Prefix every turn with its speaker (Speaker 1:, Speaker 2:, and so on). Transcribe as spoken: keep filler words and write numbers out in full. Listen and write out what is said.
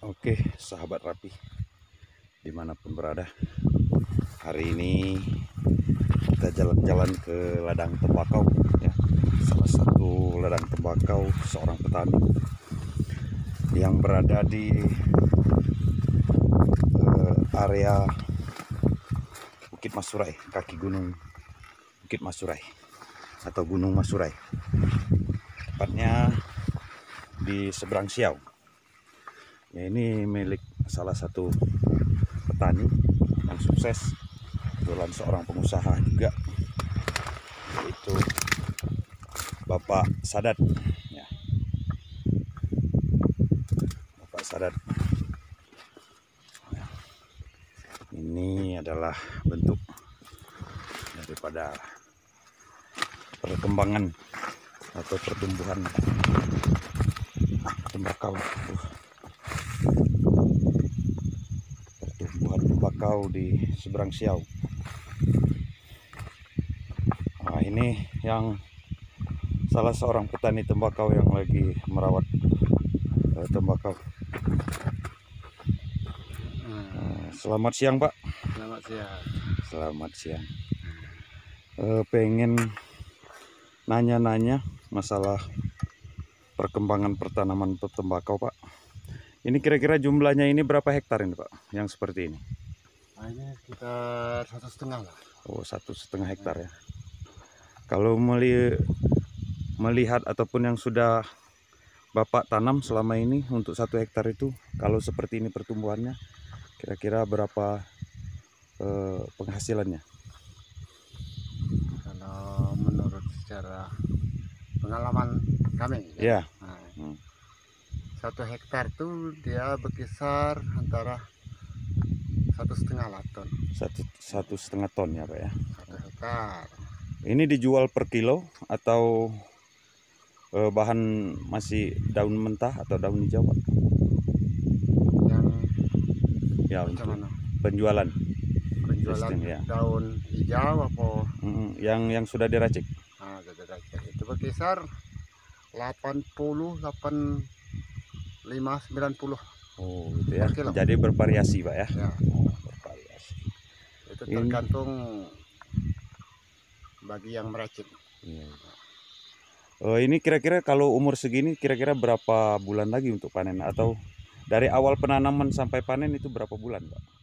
Speaker 1: Oke, sahabat Rapi, dimanapun berada, hari ini kita jalan-jalan ke ladang tembakau, ya, salah satu ladang tembakau seorang petani yang berada di eh, area Bukit Masurai, kaki gunung Bukit Masurai atau Gunung Masurai, tepatnya di seberang Siau. Ya, ini milik salah satu petani yang sukses, kebetulan seorang pengusaha juga, yaitu Bapak Sadat. Ya, Bapak Sadat. Ya, ini adalah bentuk daripada perkembangan atau pertumbuhan tembakau. Pertumbuhan tembakau di seberang Siau. Nah, ini yang salah seorang petani tembakau yang lagi merawat uh, tembakau. Uh, selamat siang, Pak.
Speaker 2: Selamat siang.
Speaker 1: Selamat siang. Uh, pengen nanya-nanya masalah perkembangan pertanaman tembakau, Pak. Ini kira-kira jumlahnya ini berapa hektar ini, Pak? Yang seperti ini?
Speaker 2: Nah, ini sekitar satu setengah lah.
Speaker 1: Oh, satu setengah hektar ya. Kalau meli melihat ataupun yang sudah Bapak tanam selama ini untuk satu hektar itu, kalau seperti ini pertumbuhannya, kira-kira berapa eh, penghasilannya?
Speaker 2: Kalau menurut secara pengalaman kami,
Speaker 1: Ya.
Speaker 2: Nah,
Speaker 1: Hmm.
Speaker 2: satu hektar itu dia berkisar antara satu setengah lah ton.
Speaker 1: Satu satu setengah ton ya, Pak ya.
Speaker 2: Satu hektar.
Speaker 1: Ini dijual per kilo atau eh, bahan masih daun mentah atau daun hijau, Pak?
Speaker 2: Yang
Speaker 1: Ya,
Speaker 2: macam
Speaker 1: untuk
Speaker 2: mana?
Speaker 1: penjualan.
Speaker 2: Penjualan
Speaker 1: Listing, ya.
Speaker 2: daun hijau apa?
Speaker 1: Mm, yang yang sudah diracik.
Speaker 2: Nah, itu berkisar delapan puluh, delapan puluh lima, sembilan puluh.
Speaker 1: Oh, gitu ya.
Speaker 2: Per kilo.
Speaker 1: Jadi bervariasi, Pak ya.
Speaker 2: Ya,
Speaker 1: Oh, bervariasi.
Speaker 2: itu
Speaker 1: Ini-
Speaker 2: tergantung bagi yang meracik.
Speaker 1: Iya. Oh, ini kira-kira kalau umur segini kira-kira berapa bulan lagi untuk panen, atau dari awal penanaman sampai panen itu berapa bulan, Pak?